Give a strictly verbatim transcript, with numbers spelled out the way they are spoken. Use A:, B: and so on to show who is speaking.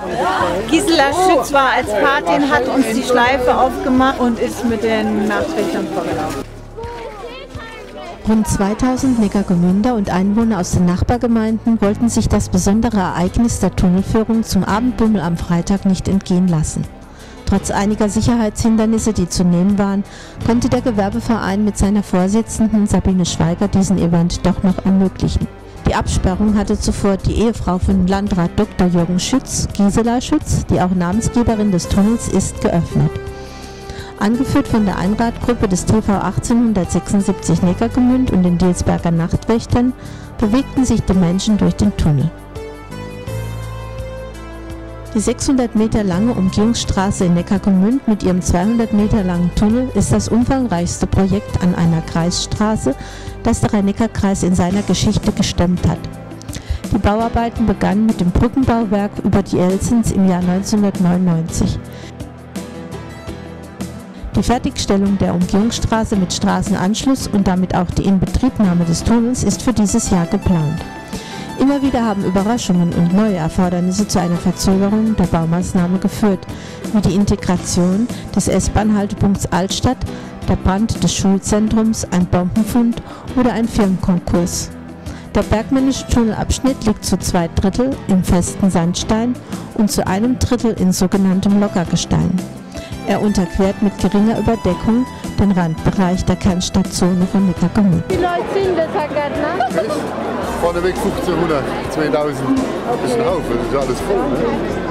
A: Gisela Schütz war als Patin, hat uns die Schleife aufgemacht und ist mit den Nachrichtern vorgelaufen.
B: Rund zweitausend Neckargemünder und Einwohner aus den Nachbargemeinden wollten sich das besondere Ereignis der Tunnelführung zum Abendbummel am Freitag nicht entgehen lassen. Trotz einiger Sicherheitshindernisse, die zu nehmen waren, konnte der Gewerbeverein mit seiner Vorsitzenden Sabine Schweiger diesen Event doch noch ermöglichen. Die Absperrung hatte zuvor die Ehefrau von Landrat Doktor Jürgen Schütz, Gisela Schütz, die auch Namensgeberin des Tunnels ist, geöffnet. Angeführt von der Einradgruppe des T V achtzehnhundertsechsundsiebzig Neckargemünd und den Dilsberger Nachtwächtern bewegten sich die Menschen durch den Tunnel. Die sechshundert Meter lange Umgehungsstraße in Neckargemünd mit ihrem zweihundert Meter langen Tunnel ist das umfangreichste Projekt an einer Kreisstraße, das der Rhein-Neckar-Kreis in seiner Geschichte gestemmt hat. Die Bauarbeiten begannen mit dem Brückenbauwerk über die Elsens im Jahr neunzehnhundertneunundneunzig. Die Fertigstellung der Umgehungsstraße mit Straßenanschluss und damit auch die Inbetriebnahme des Tunnels ist für dieses Jahr geplant. Immer wieder haben Überraschungen und neue Erfordernisse zu einer Verzögerung der Baumaßnahme geführt, wie die Integration des S-Bahn-Haltepunkts Altstadt, der Brand des Schulzentrums, ein Bombenfund oder ein Firmenkonkurs. Der bergmännische Tunnelabschnitt liegt zu zwei Drittel im festen Sandstein und zu einem Drittel in sogenanntem Lockergestein. Er unterquert mit geringer Überdeckung den Randbereich der Kernstadtzone von Neckargemünd.
A: Wie Leute sind das, Herr Gärtner?
C: Vorneweg fünfzehnhundert, zweitausend. Das ist ein Haufen, das ist alles voll. Ne?